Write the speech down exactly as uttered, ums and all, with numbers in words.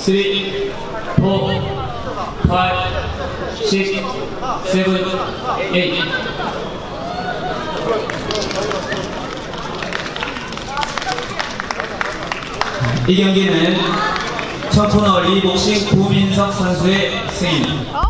three, four, five, six, seven, eight. 이 경기는 청코너 리복싱 구민석 선수의 승입니다.